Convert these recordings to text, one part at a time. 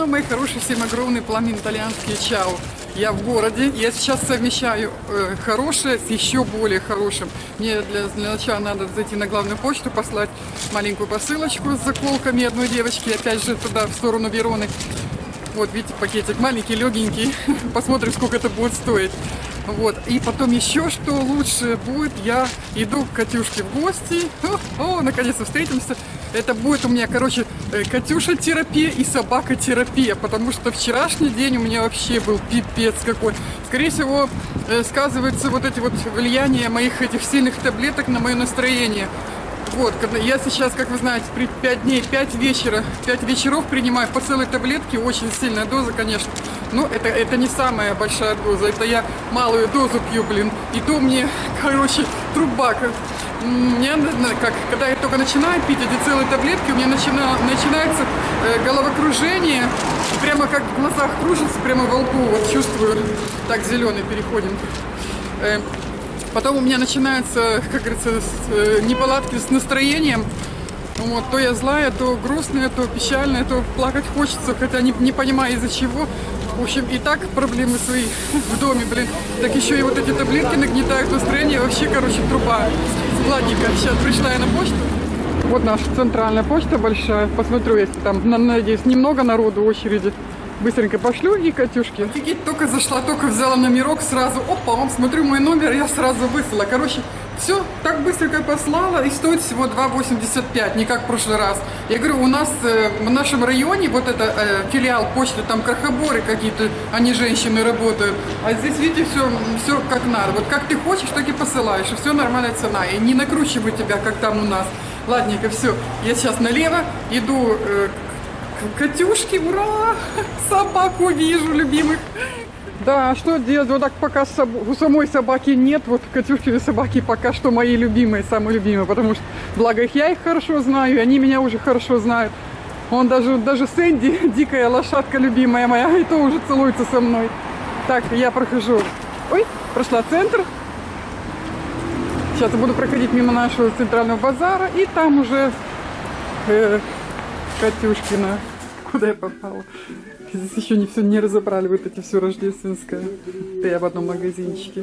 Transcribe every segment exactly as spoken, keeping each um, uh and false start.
Здорово, мои хорошие, всем огромный пламен итальянский чао. Я в городе, я сейчас совмещаю э, хорошее с еще более хорошим. Мне для, для начала надо зайти на главную почту, послать маленькую посылочку с заколками одной девочки, опять же туда, в сторону Вероны. Вот, видите, пакетик маленький, легенький. Посмотрим, сколько это будет стоить. Вот. И потом еще что лучше будет, я иду к Катюшке в гости. О, о, наконец-то встретимся. Это будет у меня, короче, Катюша-терапия и собака-терапия. Потому что вчерашний день у меня вообще был пипец какой. Скорее всего, сказывается вот эти вот влияния моих этих сильных таблеток на мое настроение. Вот, я сейчас, как вы знаете, при пять дней, пять вечера, пять вечеров принимаю по целой таблетке, очень сильная доза, конечно. Но это, это не самая большая доза, это я малую дозу пью, блин. И то мне, короче, труба. Как, мне, как, когда я только начинаю пить эти целые таблетки, у меня начина, начинается э, головокружение. Прямо как в глазах кружится, прямо во лбу, вот чувствую. Так, зеленый переходим. Э, Потом у меня начинаются, как говорится, неполадки с настроением. Вот, то я злая, то грустная, то печальная, то плакать хочется, хотя не, не понимаю из-за чего. В общем, и так проблемы свои в доме, блин. Так еще и вот эти таблетки нагнетают настроение. Вообще, короче, труба. Ладненько, сейчас пришла я на почту. Вот наша центральная почта большая. Посмотрю, если там, надеюсь, немного народу в очереди. Быстренько пошлю и Катюшки. Офигеть, только зашла, только взяла номерок сразу. Опа, вам смотрю мой номер, я сразу выслала. Короче, все так быстренько послала и стоит всего два восемьдесят пять, не как в прошлый раз. Я говорю, у нас э, в нашем районе вот это э, филиал почты, там крохоборы какие-то, они женщины работают. А здесь, видите, все, все как надо. Вот как ты хочешь, так и посылаешь. И все нормальная цена. И не накручивай тебя, как там у нас. Ладненько, все. Я сейчас налево иду э, Катюшки, ура! Собаку вижу, любимых. Да, что делать? Вот так пока соб... у самой собаки нет, вот Катюшкины собаки пока что мои любимые, самые любимые, потому что, благо их, я их хорошо знаю, и они меня уже хорошо знают. Он даже, даже Сэнди, дикая лошадка любимая моя, и то уже целуется со мной. Так, я прохожу. Ой, прошла центр. Сейчас я буду проходить мимо нашего центрального базара, и там уже э, Катюшкина. Куда я попала? Здесь еще не все не разобрали, вот эти все рождественское. Да я в одном магазинчике.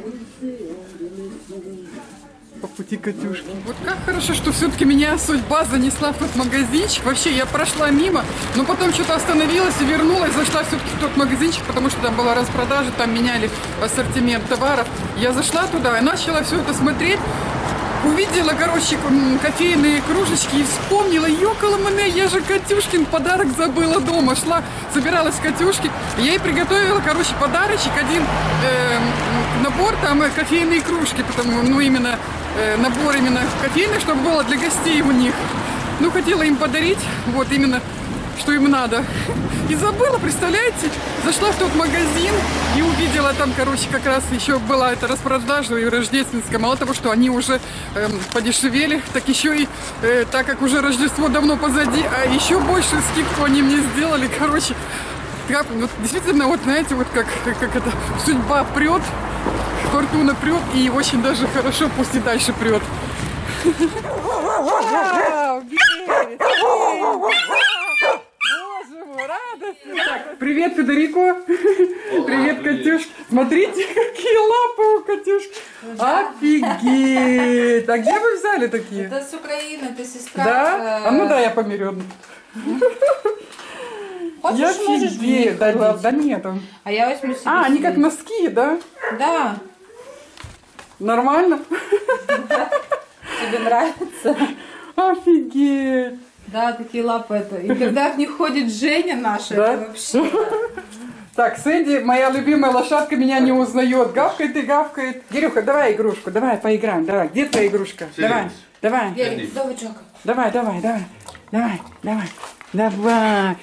По пути Катюшки. Вот как хорошо, что все-таки меня судьба занесла в тот магазинчик. Вообще, я прошла мимо, но потом что-то остановилась и вернулась, зашла все-таки в тот магазинчик, потому что там была распродажа, там меняли ассортимент товаров. Я зашла туда и начала все это смотреть. Увидела, короче, кофейные кружечки и вспомнила, ёкала-мане, я же Катюшкин подарок забыла дома. Шла, собиралась Катюшки, я ей приготовила, короче, подарочек, один э, набор, там, кофейные кружки, потому, ну, именно, э, набор именно кофейный, чтобы было для гостей у них. Ну, хотела им подарить, вот, именно, что им надо. И забыла, представляете? Зашла в тот магазин и увидела там, короче, как раз еще была эта распродажа и рождественская. Мало того, что они уже эм, подешевели, так еще и, э, так как уже Рождество давно позади, а еще больше скидку они мне сделали. Короче, как, вот, действительно, вот знаете, вот как, как, как это, судьба прет, фортуна прет, и очень даже хорошо, пусть и дальше прет. Так, привет, Федерико. Привет, Катюш. Смотрите, какие лапы у Катюшки. Офигеть. А где вы взяли такие? Это с Украины, это сестра. Да? А ну да, я померю. Я офигеть. Да, да нет. А я возьму себе. А, они как носки, да? Да. Нормально? Тебе нравится? Офигеть. Да, такие лапы это. И когда в них ходит Женя наша, да? это вообще... Так, Сэнди, моя любимая лошадка, меня не узнает. Гавкает и гавкает. Кирюха, давай игрушку, давай поиграем. Давай, где твоя игрушка? Давай, давай. Давай, Джака. Давай, давай, давай. Давай, давай. Давай.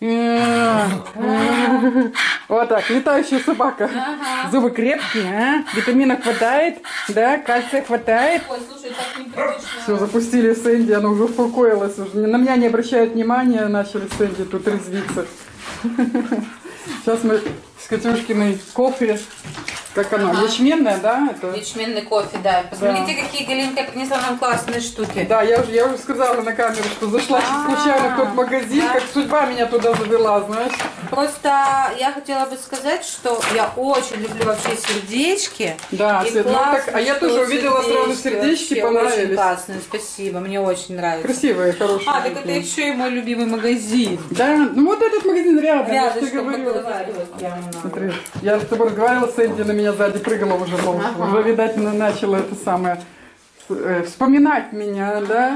Вот так, летающая собака. Ага. Зубы крепкие, а? Витамина хватает, да? Кальция хватает. Ой, слушай, так непривычно. Все, запустили Сэнди, она уже успокоилась. Уже. На меня не обращают внимания, начали Сэнди тут резвиться. Сейчас мы с Катюшкиной кофе Как оно? Ага. Ячменное, да? Это? Ячменный кофе, да. Посмотрите, какие Галинка принесла нам классные штуки. Да, я уже, я уже сказала на камеру, что зашла А, случайно в тот магазин, да. как судьба меня туда завела, знаешь. Просто я хотела бы сказать, что я очень люблю вообще сердечки. Да, И Свет, ну классно, так, а я что тоже увидела сразу сердечки сердечки, вообще очень понравились. классные, спасибо, мне очень нравится. Красивые, хорошие. А, так это еще и мой любимый магазин. Да, ну вот этот магазин рядом, я же тебе Рядышком говорю. подговаривать прямо надо. Смотри, я с тобой разговаривала, Сэнди на меня сзади прыгала уже, мол, Ага. уже, видать, она начала это самое, э, вспоминать меня, да?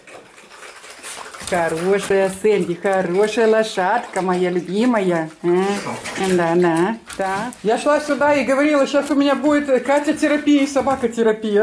Хорошая Сэнди, хорошая лошадка, моя любимая. А? Да, да, да. Я шла сюда и говорила, сейчас у меня будет Катя-терапия и собака-терапия.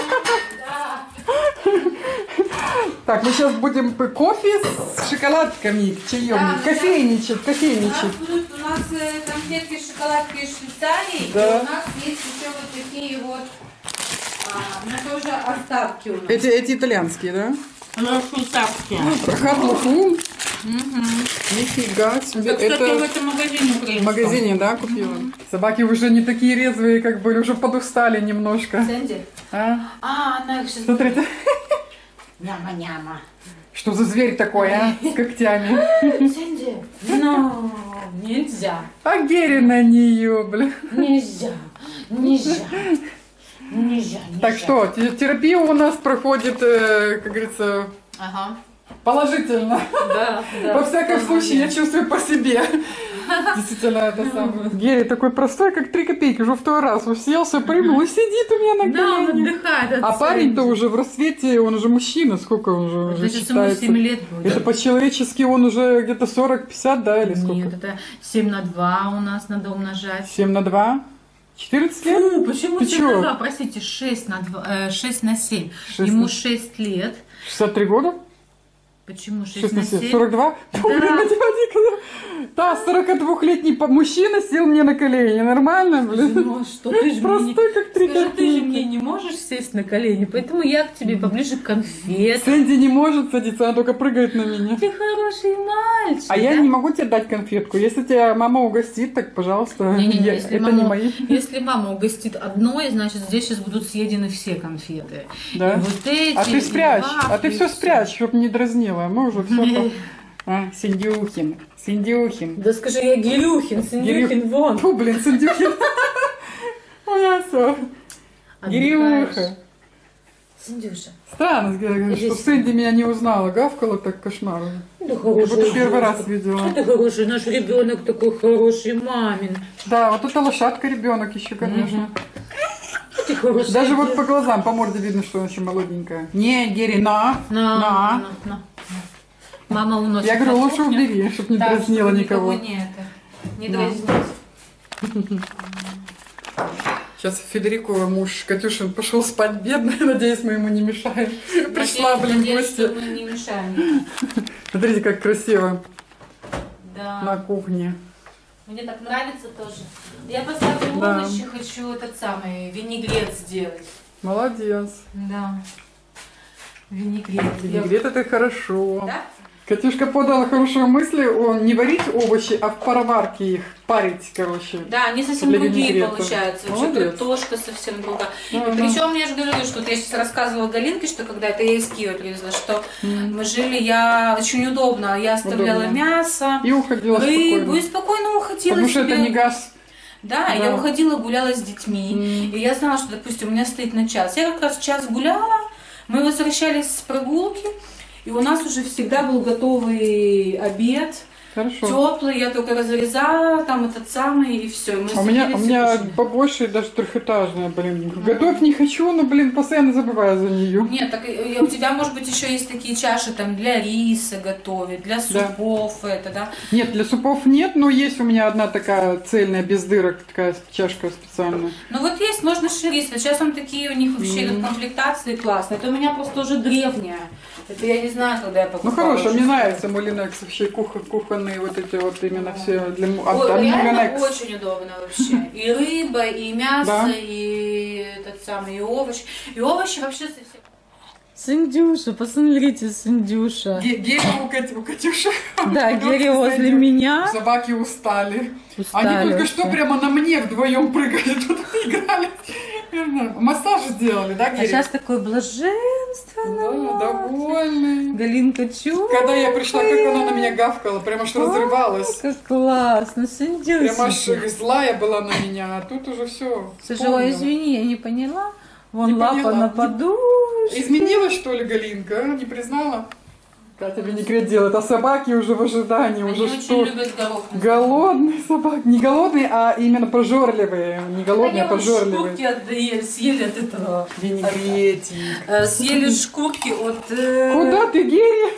Так, мы сейчас будем пить кофе с шоколадками, чаемник, Да, кофейничать, У кофейничать. нас будут у нас э, конфетки, шоколадки из Швейцарии, Да. и у нас есть еще вот такие вот, а, ну тоже остатки у нас. Эти, эти итальянские, да? Швейцарские. Хатлуфу. Нифига себе. Кстати, в Это этом магазине в украинском. магазине, да, купила? Собаки уже не такие резвые, как были, уже подустали немножко. Сэнди? А? А, она их сейчас... Смотрите, Няма-няма. что за зверь такой, а? С когтями. Сэнди? Ну, нельзя. А Герри на нее, блин. Нельзя. Нельзя. Нельзя. Так что, те- терапия у нас проходит, э, как говорится, Ага. положительно. Да, да. Во всяком случае, я чувствую по себе. Действительно, это самое. Герри такой простой, как три копейки, уже второй раз уселся, прыгнул и сидит у меня на Да, он колене. отдыхает от А парень-то Сэнди. уже в рассвете, он уже мужчина, сколько он уже, уже Значит, ему считается? семь лет будет. Это по-человечески он уже где-то сорок-пятьдесят, да, или сколько? Нет, это семь на два у нас надо умножать. семь на два? четырнадцать лет? Ну, почему Ты семь чё? на два? Простите, шесть на два, э, шесть на семь. Шесть Ему на- шесть лет. шестьдесят три года? Почему шесть шесть на на семь? семь? сорок два? Да, сорокадвухлетний по- мужчина сел мне на колени. Нормально, блин? Ну, а что ты же мне не... Простой, как три Скажи, ты же копейки. мне не можешь сесть на колени, поэтому я к тебе поближе к конфет. Сэнди не может садиться, она только прыгает на меня. Ты хороший мальчик. А я да? не могу тебе дать конфетку. Если тебя мама угостит, так, пожалуйста. Не-не-не, Я- если, это мама, не мои. если мама угостит одной, значит, здесь сейчас будут съедены все конфеты. Да? И вот эти, А ты и спрячь, вафли, а ты и все всё. спрячь, чтобы не дразнила. Мы уже все. А, Синдюхин, Синдюхин. Да скажи, я Гирюхин, Синдюхин, вон. Фу, блин, Синдюхин. Ой, все. Гирюха. Синдюша. Странно, что Иди Сэнди меня не узнала. Гавкала так кошмар. Да Я будто первый раз видела. Это хороший, наш ребенок такой хороший, мамин. Да, вот это лошадка ребенок еще, конечно. Ты хороший. Даже вот по глазам, по морде видно, что она еще молоденькая. Не, Герри, на, На, на. на, на. Мама уносит. Я говорю, на лучше кухню. убери, чтобы не Да, дразнила чтобы никого. Не, это, не Да. дразнить. Сейчас Федерико, муж Катюшин, пошел спать бедный. Надеюсь, мы ему не мешаем. Пришла, блин, в Надеюсь, гости. что мы не мешаем. Смотрите, как красиво Да. на кухне. Мне так нравится тоже. Я поставлю Да. овощи, хочу этот самый винегрет сделать. Молодец. Да. Винегрет. Я- Винегрет это хорошо. Да? Катюшка подала хорошую мысль, он не варить овощи, а в пароварке их парить, короче. Да, они совсем Для другие винегрета. получаются. Вообще Молодец. картошка совсем другая. Да, И причем я же говорю, что вот я сейчас рассказывала Галинке, что когда это я из Киева привезла, что мы жили, я очень удобно, я оставляла Удобно. мясо, И уходила рыбу, спокойно. и спокойно уходила Потому что себе. это не газ. Да, Да. я уходила, гуляла с детьми. И я знала, что, допустим, у меня стоит на час. Я как раз час гуляла, мы возвращались с прогулки, и у нас уже всегда был готовый обед, Хорошо. теплый, я только разрезала, там этот самый, и все. А у меня, у меня побольше даже трехэтажная, блин. Готовь не хочу, но, блин, постоянно забываю за нее. Нет, так и- у тебя, может быть, еще есть такие чаши там для риса готовить, для супов, это, да? Нет, для супов нет, но есть у меня одна такая цельная, без дырок, такая чашка специальная. Ну вот есть, можно рис. Вот сейчас он такие, у них вообще идут комплектации классные. Это у меня просто уже древняя. Это я не знаю, когда я Ну покупала. хорошая, уже. мне нравится Мулинекс, вообще кух- кухонные вот эти вот именно все для му- Ой, от- от реально Мулинекс. очень удобно вообще. И рыба, и мясо, Да. и этот самый, и овощи. И овощи вообще совсем... Сындюша, посмотрите, Сындюша. Ге- Герри у, Кать- у Катюши. Да, Герри Вперед, возле кстати, меня. Собаки устали. Устали Они только вообще. что прямо на мне вдвоем прыгали, тут играли. Массаж сделали, да, А Герри? сейчас такое блаженство. Да, довольный. Галинка чу. Когда я пришла, как она на меня гавкала, прямо аж разрывалась. Как классно, Прямо аж Сындюша. злая была на меня, а тут уже все. Слушай, ой, извини, я не поняла. Вон Не лапа поняла. на подушке. Изменилась, что ли, Галинка? а? Не признала? Катя винегрет делает, а собаки уже в ожидании, Они уже очень что? любят горох. Голодные собаки. Не голодные, а именно прожорливые. Не голодные, а Они вот прожорливые. шкурки отдали, съели от этого. Винегретик. Э, Съели шкурки от... э, Куда ты, Герри?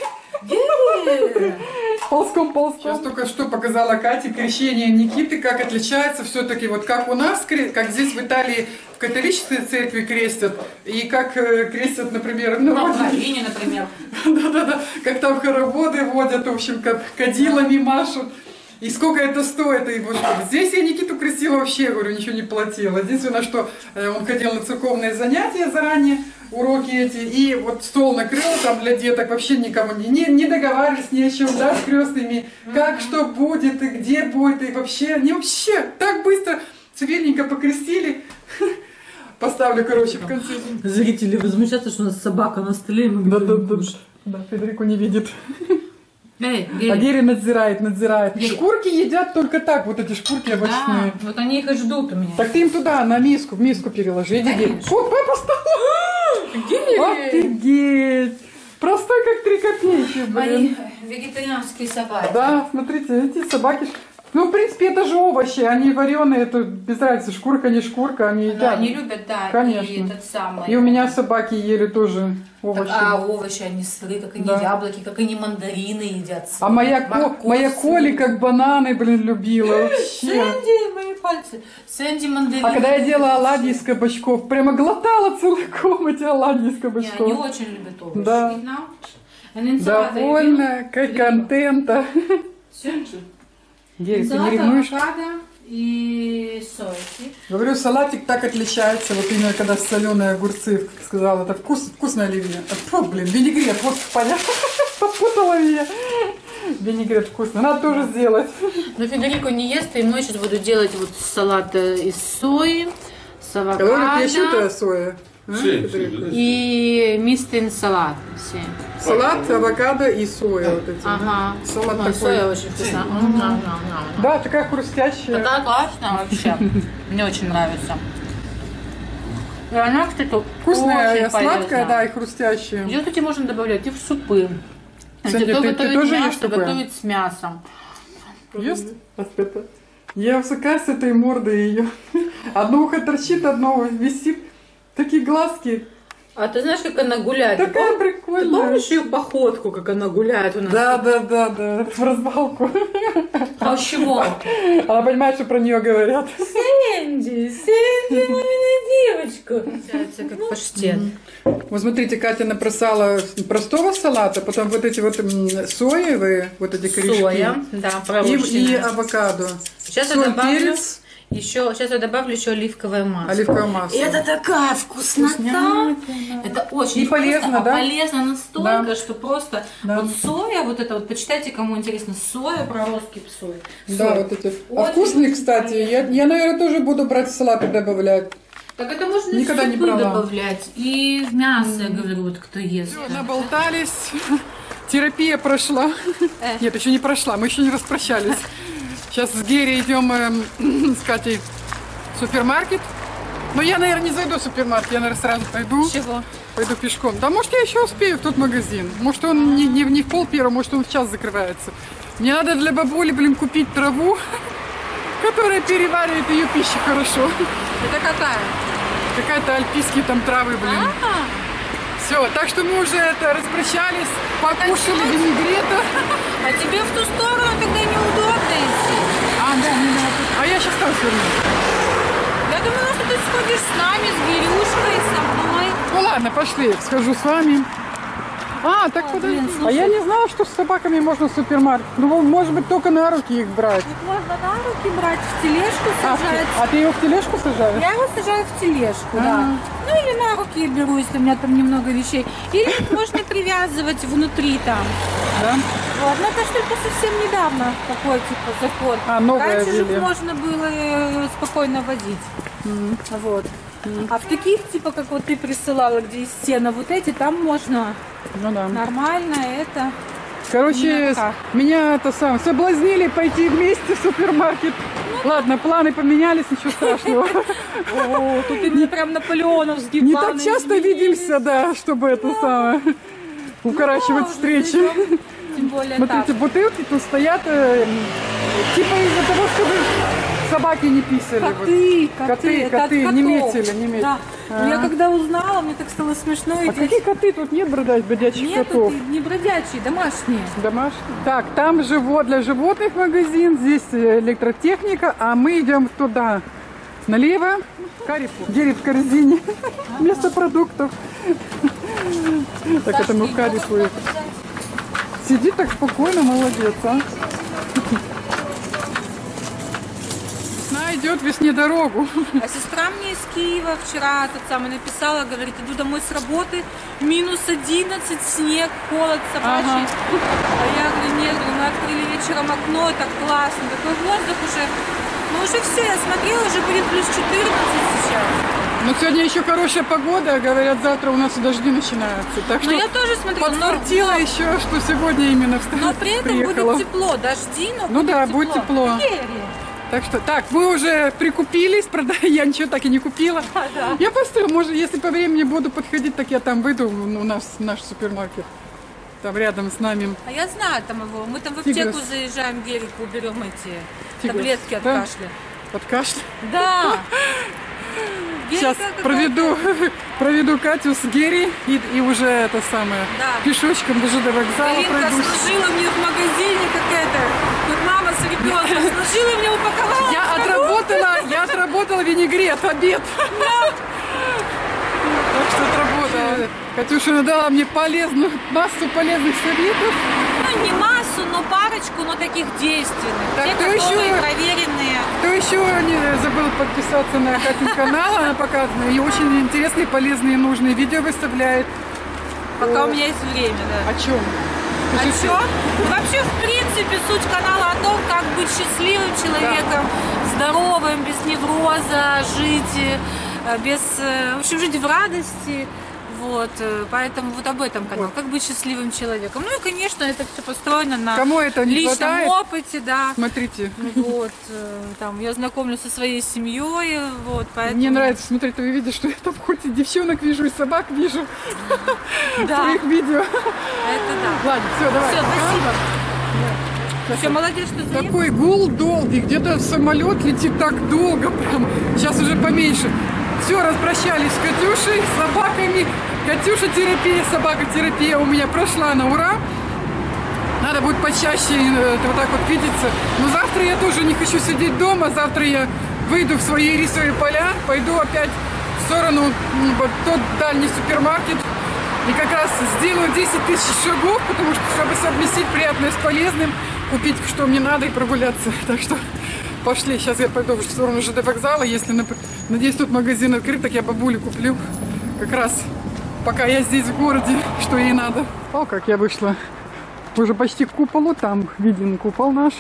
Герри! Ползком, ползком. Сейчас только что показала Кате крещение Никиты, как отличается все-таки, вот как у нас, кре- как здесь в Италии в католической церкви крестят, и как э, крестят, например, Ну, ну, в Украине, например. да-да-да, как там хороводы водят, в общем, как кадилами машут. И сколько это стоит, и вот что. Здесь я Никиту крестила вообще, говорю, ничего не платила. Единственное, что э, он ходил на церковные занятия заранее, уроки эти, и вот стол накрыл там для деток, вообще никому не, не, не договаривались ни о чем, да, с крестными, как что будет, и где будет, и вообще, не вообще, так быстро, цивильненько покрестили. Поставлю, короче, в конце. Зрители возмущаются, что у нас собака на столе, и мы Да, говорим, да, да, «Кушай». да, Федерико не видит. Эй, А Герри. Герри надзирает, надзирает. Герри. Шкурки едят только так, вот эти шкурки Да, овощные. вот они их и ждут у меня. Так ты им туда, на миску, в миску переложи. Иди, Герри. Конечно. О, папа стал! Офигеть! Простой, как три копейки, блин. Мои вегетарианские собаки. Да, смотрите, эти собаки... Ну, в принципе, это же овощи, они вареные, это без разницы, шкурка, не шкурка, они Да, едят. они любят, да, Конечно. и этот самый. И у меня собаки ели тоже Так, овощи. а овощи, они сыры, как они Да. яблоки, как они мандарины едят. А моя, Ко- Морковь моя сыры. Коли как бананы, блин, любила вообще. Сэнди, мои пальцы. Сэнди мандарины. А когда я делала оладьи из кабачков, прямо глотала целиком эти оладьи из Не, кабачков. они очень любят овощи. Да. Видно? And инсалат Довольно, как контента. Сэнди. Герри, ты не Инсалат, ревнуешь? авокадо и сойки. Говорю, салатик так отличается, вот именно когда соленые огурцы, как сказала, это вкус, вкусная оливье. А, фу, блин, винегрет, вот понятно, попутала меня. Винегрет вкусный, надо тоже сделать. Но Федерико не ест, и ему сейчас буду делать вот салат э, из сои, с Говорю, пьящутая авокадо соя. А, Sì, Федерико? sì. и мистер инсалат. Все. Салат, авокадо и соя вот эти. Ага. Салат Ой, такой. соя очень вкусная. М, да, да, да. Да, такая хрустящая. Такая классная вообще. Мне очень нравится. И она, кстати, Вкусная, очень сладкая, полезна. да, и хрустящая. Ее, кстати, можно добавлять и в супы. Кстати, Если кто ты- ты готовит тоже ешь мясо, такое? готовит с мясом. Ест? Я всыкаю с этой мордой ее. Одно ухо торчит, одно висит. Такие глазки. А ты знаешь, как она гуляет? Ты Такая пом- Ты прикольная. помнишь ее походку, как она гуляет у нас? Да, да, да, да, в разбалку. А с чего? Она понимает, что про нее говорят. Сэнди, Сэнди, мамина девочка. Получается, как паштет. Вот смотрите, Катя напросала простого салата, потом вот эти вот м, соевые, вот эти корешки. Соя, да, И, и пророщенная. авокадо. Сейчас я Соль, добавлю перец, еще, сейчас я добавлю еще оливковое масло. оливковое масло. Это такая вкуснота. Это очень И полезно, вкусно, а да? полезно настолько, Да. что просто Да. вот соя, вот это вот, почитайте, кому интересно, соя, проростки сои. Да, Соя. вот эти. А Очень вкусные, кстати. полезно. Я, я, наверное, тоже буду брать в салат и добавлять. Так это можно Никогда и в не супы брала. добавлять, и в мясо, я говорю, вот кто ест. Все, наболтались. Терапия прошла. Нет, еще не прошла, мы еще не распрощались. Сейчас с Герри идем эм, с Катей в супермаркет. Но я, наверное, не зайду в супермаркет, я, наверное, сразу пойду. Чего? Пойду пешком. Да, может, я еще успею в тот магазин. Может, он не, не, не в пол первого, может, он в час закрывается. Мне надо для бабули, блин, купить траву, которая переваривает ее пищу хорошо. Это какая? Какая-то альпийские там травы, блин. Все, так что мы уже это распрощались, покушали винегрета. А тебе в ту сторону тогда неудобно идти. А, да, не надо. А я сейчас там вернусь. Я думала, что ты сходишь с нами, с Гирюшкой, со мной. Ну ладно, пошли, схожу с вами. А, так Ой, подожди. блин, А слушай. я не знала, что с собаками можно в супермаркет. Ну, может быть, только на руки их брать. Можно на руки брать, в тележку А, в те- сажать. а ты его в тележку сажаешь? Я его сажаю в тележку, А. да. Ну или на руки я беру, если у меня там немного вещей. Или их можно привязывать внутри там. Да? Вот. Но это ж только совсем недавно такой типа закон. А, новое Раньше же ввели. можно было э, спокойно водить. Вот. А в таких, типа, как вот ты присылала, где из сена, вот эти, там можно Ну да. нормально это. Короче, Ну, как? меня это сам соблазнили пойти вместе в супермаркет. Ладно, планы поменялись, ничего страшного. О, тут именно прям наполеоновский Не план. так часто видимся, да, чтобы это самое укорачивать встречи. Тем более Смотрите, так. бутылки тут стоят, э, типа из-за того, чтобы собаки не писали. вот. Коты, коты, Коты, это от коты, не котов. метили, не метили. Да. А. Я когда узнала, мне так стало смешно. А идти. какие коты? Тут нет бродячих бродячих Нет, котов. тут не бродячие, домашние. Домашние. Так, там живот для животных магазин, здесь электротехника, а мы идем туда. Налево. Карифу. Герри в корзине. Вместо продуктов. Так это мы в Карифу. Сидит так спокойно, молодец, а. Весна идет, весне дорогу. А сестра мне из Киева вчера тот самый написала, говорит, иду домой с работы, минус одиннадцать, снег, холод собачий. Ага. А я говорю, нет, говорю, мы открыли вечером окно, так классно, такой воздух уже. Ну уже все, я смотрела, уже будет плюс четырнадцать сейчас. Но сегодня еще хорошая погода, говорят, завтра у нас и дожди начинаются. Так Но что я тоже смотрела, но, подфартило но, еще, что сегодня именно встала. но при этом приехала. будет тепло, дожди, но Ну будет да, тепло. будет тепло. Феерия. Так что, так, мы уже прикупились, прода... я ничего так и не купила. А, да. Я просто, может, если по времени буду подходить, так я там выйду, ну, у нас наш супермаркет, там рядом с нами. А я знаю там его, мы там в Тигрос. аптеку заезжаем, Герику берем эти Тигрос, таблетки от да? кашля. Под кашля. Да. Сейчас Герика какая-то- проведу, проведу Катю с Герри и, и уже это самое, Да. пешочком до ЖД вокзала Галинка пройдусь. служила мне в магазине какая-то, тут мама с ребенком, служила мне, упаковала. Я отработала, я отработала винегрет, обед. Так что отработала. Катюша дала мне полезную, массу полезных советов. Ну, не массу, но парочку, но таких действенных. Так, Те, кто которые еще? проверенные. Кто еще не забыл подписаться на Катин канал, она показывает и очень интересные, полезные, нужные видео выставляет. Пока у меня есть время, да. О чем? О чем? Ну, вообще, в принципе, суть канала о том, как быть счастливым человеком, здоровым, без невроза, жить, э, без, э, в общем, жить в радости. Вот, э, поэтому вот об этом канал, как быть счастливым человеком. Ну и, конечно, это все построено на Кому это не личном хватает? опыте, да. Смотрите, Вот, э, там, я знакомлюсь со своей семьей, вот, поэтому... мне нравится смотреть твои видео, что я там хоть и девчонок вижу, и собак вижу в Да, твоих видео. это да. Ладно, все, давай. Все, спасибо. Все, молодец, что заехал. Такой гул долгий, где-то самолет летит так долго прям, сейчас уже поменьше. Все, распрощались с Катюшей, с собаками. Катюша терапия, собака терапия у меня прошла на ура. Надо будет почаще э, вот так вот видеться. Но завтра я тоже не хочу сидеть дома. Завтра я выйду в свои рисовые поля, пойду опять в сторону, м, вот тот дальний супермаркет. И как раз сделаю десять тысяч шагов, потому что, чтобы совместить приятное с полезным, купить, что мне надо, и прогуляться. Так что пошли. Сейчас я пойду в сторону ЖД вокзала. Если, нап- надеюсь, тут магазин открыт, так я бабуле куплю. Как раз пока я здесь в городе, что ей надо. О, как я вышла. Уже почти к куполу. Там виден купол наш.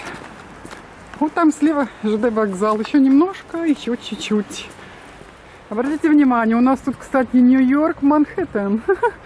Вот там слева ЖД вокзал. Еще немножко, еще чуть-чуть. Обратите внимание, у нас тут, кстати, Нью-Йорк, Манхэттен.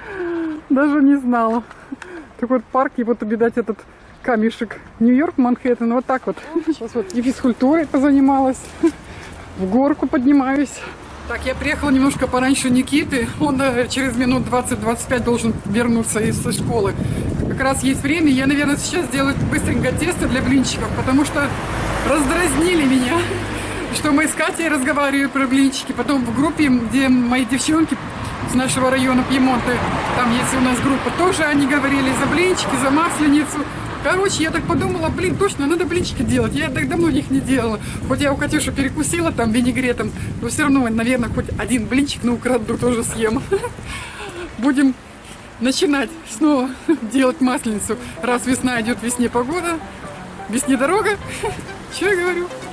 Даже не знала. Такой вот парк, и вот, видать, этот камешек. Нью-Йорк, Манхэттен, вот так вот. Сейчас вот и физкультурой позанималась. В горку поднимаюсь. Так, я приехала немножко пораньше Никиты. Он э, через минут двадцать-двадцать пять должен вернуться из школы. Как раз есть время. Я, наверное, сейчас сделаю быстренько тесто для блинчиков, потому что раздразнили меня. Что мы с Катей разговариваем про блинчики. Потом в группе, где мои девчонки с нашего района Пьемонте, там есть у нас группа, тоже они говорили за блинчики, за масленицу. Короче, я так подумала, блин, точно, надо блинчики делать. Я так давно их не делала. Хоть я у Катюши перекусила там винегретом, но все равно, наверное, хоть один блинчик на украду тоже съем. Будем начинать снова делать масленицу. Раз весна идет, весне погода, весне дорога. Что я говорю?